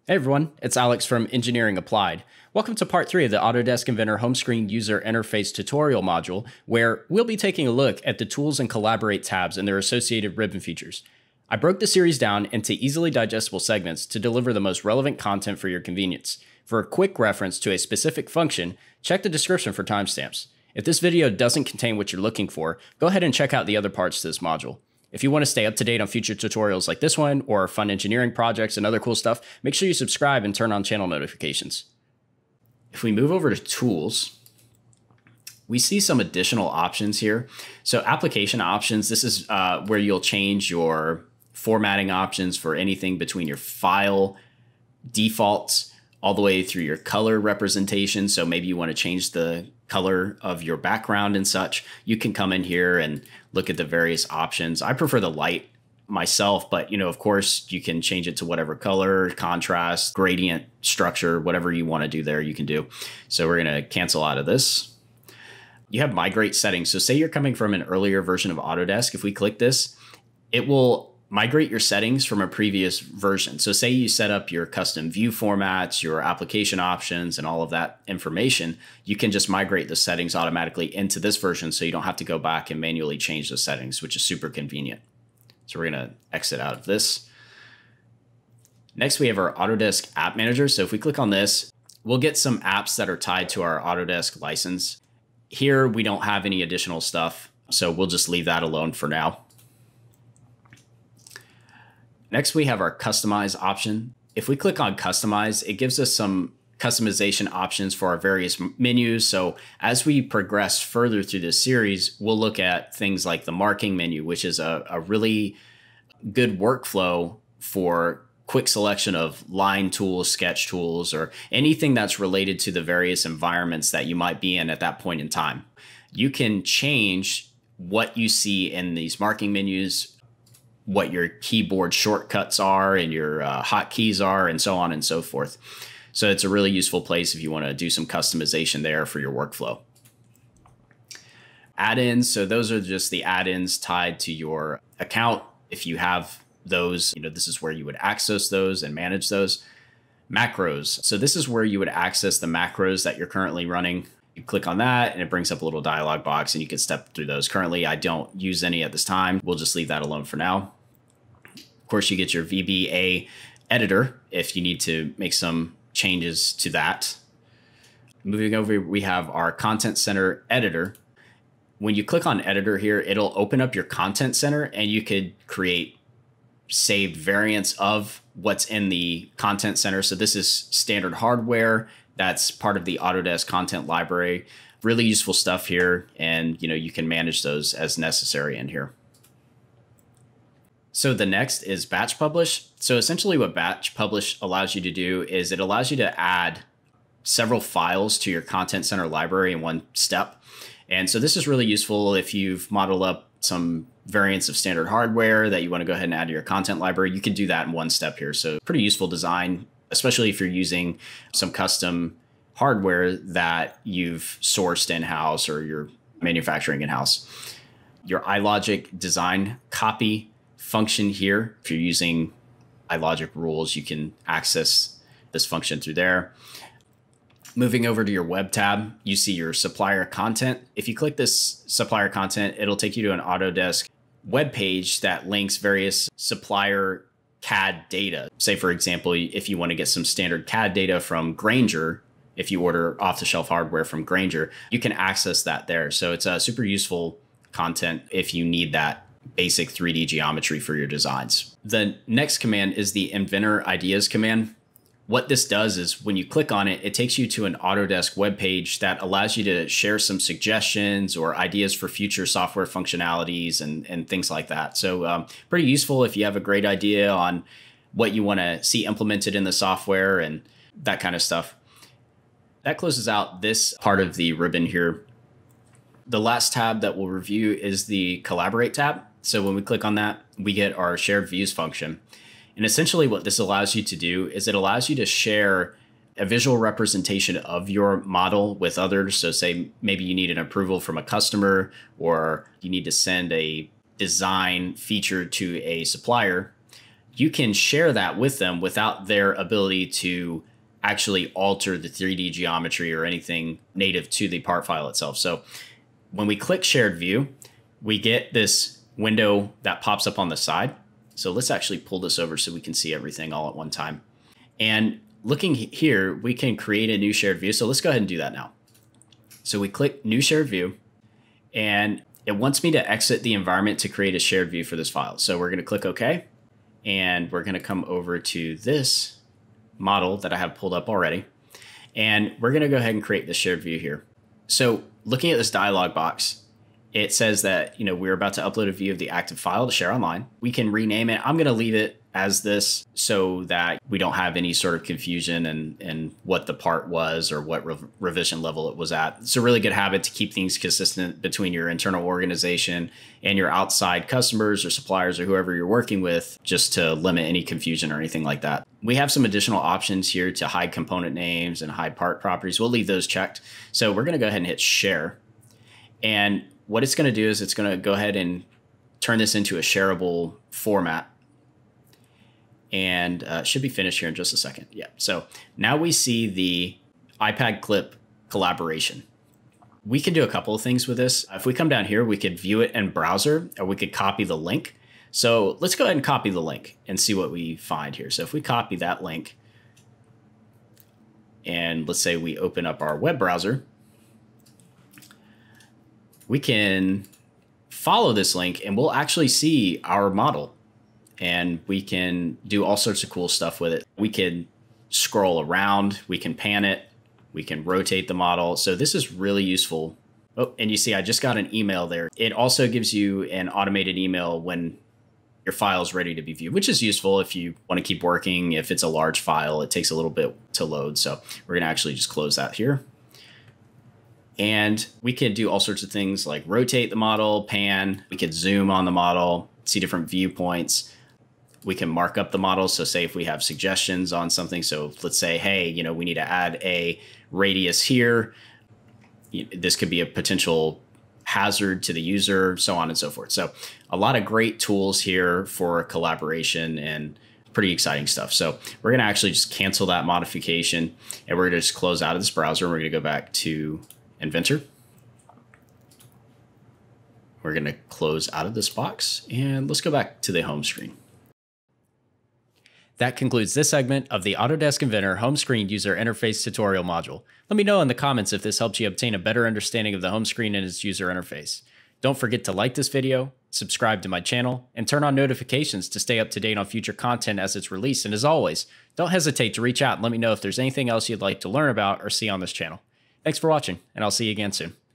Hey everyone, it's Alex from Engineering Applied. Welcome to part 3 of the Autodesk Inventor home screen user interface tutorial module, where we'll be taking a look at the Tools and Collaborate tabs and their associated ribbon features. I broke the series down into easily digestible segments to deliver the most relevant content for your convenience. For a quick reference to a specific function, check the description for timestamps. If this video doesn't contain what you're looking for, go ahead and check out the other parts to this module. If you want to stay up to date on future tutorials like this one or fun engineering projects and other cool stuff, make sure you subscribe and turn on channel notifications. If we move over to Tools, we see some additional options here. So application options, this is where you'll change your formatting options for anything between your file defaults all the way through your color representation. So maybe you want to change the color of your background and such. You can come in here and look at the various options. I prefer the light myself, but of course you can change it to whatever color, contrast, gradient, structure, whatever you want to do there, you can do. So we're going to cancel out of this. You have Migrate Settings. So say you're coming from an earlier version of Autodesk. If we click this, it will migrate your settings from a previous version. So say you set up your custom view formats, your application options, and all of that information, you can just migrate the settings automatically into this version so you don't have to go back and manually change the settings, which is super convenient. So we're going to exit out of this. Next, we have our Autodesk App Manager. So if we click on this, we'll get some apps that are tied to our Autodesk license. Here, we don't have any additional stuff, so we'll just leave that alone for now. Next, we have our Customize option. If we click on Customize, it gives us some customization options for our various menus. So as we progress further through this series, we'll look at things like the marking menu, which is a really good workflow for quick selection of line tools, sketch tools, or anything that's related to the various environments that you might be in at that point in time. You can change what you see in these marking menus, what your keyboard shortcuts are and your hotkeys are, and so on and so forth. So it's a really useful place if you want to do some customization there for your workflow. Add-ins, so those are just the add-ins tied to your account. If you have those, this is where you would access those and manage those. Macros, so this is where you would access the macros that you're currently running. You click on that and it brings up a little dialog box and you can step through those. Currently, I don't use any at this time. We'll just leave that alone for now. Of course, you get your VBA Editor if you need to make some changes to that. Moving over, we have our Content Center Editor. When you click on Editor here, it'll open up your Content Center and you could create saved variants of what's in the Content Center. So this is standard hardware that's part of the Autodesk content library. Really useful stuff here, and you can manage those as necessary in here. So the next is Batch Publish. So essentially what Batch Publish allows you to do is it allows you to add several files to your Content Center library in one step. And so this is really useful if you've modeled up some variants of standard hardware that you want to go ahead and add to your content library. You can do that in one step here. So pretty useful design, especially if you're using some custom hardware that you've sourced in-house or you're manufacturing in-house. Your iLogic design copy function here. If you're using iLogic rules, you can access this function through there. Moving over to your web tab, you see your supplier content. If you click this supplier content, it'll take you to an Autodesk web page that links various supplier CAD data. Say, for example, if you want to get some standard CAD data from Grainger, if you order off-the-shelf hardware from Grainger, you can access that there. So it's a super useful content if you need that basic 3D geometry for your designs. The next command is the Inventor Ideas command. What this does is when you click on it, it takes you to an Autodesk web page that allows you to share some suggestions or ideas for future software functionalities and things like that. So pretty useful if you have a great idea on what you want to see implemented in the software and that kind of stuff. That closes out this part of the ribbon here. The last tab that we'll review is the Collaborate tab. So when we click on that, we get our shared views function. And essentially what this allows you to do is it allows you to share a visual representation of your model with others. So say maybe you need an approval from a customer or you need to send a design feature to a supplier. you can share that with them without their ability to actually alter the 3D geometry or anything native to the part file itself. So when we click shared view, we get this window that pops up on the side. So let's actually pull this over so we can see everything all at one time. And looking here, we can create a new shared view. So let's go ahead and do that now. So we click new shared view, and it wants me to exit the environment to create a shared view for this file. So we're going to click OK, and we're going to come over to this model that I have pulled up already. And we're going to go ahead and create the shared view here. So looking at this dialog box, it says that, we're about to upload a view of the active file to share online. We can rename it. I'm going to leave it as this so that we don't have any sort of confusion in what the part was or what revision level it was at. It's a really good habit to keep things consistent between your internal organization and your outside customers or suppliers or whoever you're working with, just to limit any confusion or anything like that. We have some additional options here to hide component names and hide part properties. We'll leave those checked. So we're going to go ahead and hit share. And what it's going to do is it's going to go ahead and turn this into a shareable format. And should be finished here in just a second. Yeah. So now we see the iPad clip collaboration. We can do a couple of things with this. If we come down here, we could view it in browser, or we could copy the link. So let's go ahead and copy the link and see what we find here. So if we copy that link, and let's say we open up our web browser, we can follow this link and we'll actually see our model. And we can do all sorts of cool stuff with it. We can scroll around, we can pan it, we can rotate the model. So this is really useful. Oh, and you see, I just got an email there. It also gives you an automated email when your file is ready to be viewed, which is useful if you want to keep working. If it's a large file, it takes a little bit to load. So we're going to actually just close that here. And we can do all sorts of things like rotate the model, pan, we could zoom on the model, see different viewpoints. We can mark up the model. So say if we have suggestions on something, so let's say, hey, we need to add a radius here. This could be a potential hazard to the user, so on and so forth. So a lot of great tools here for collaboration and pretty exciting stuff. So we're going to actually just cancel that modification, and we're going to just close out of this browser. We're going to go back to Inventor. We're going to close out of this box, and let's go back to the home screen. That concludes this segment of the Autodesk Inventor home screen user interface tutorial module. Let me know in the comments if this helped you obtain a better understanding of the home screen and its user interface. Don't forget to like this video, subscribe to my channel, and turn on notifications to stay up to date on future content as it's released. And as always, don't hesitate to reach out and let me know if there's anything else you'd like to learn about or see on this channel. Thanks for watching, and I'll see you again soon.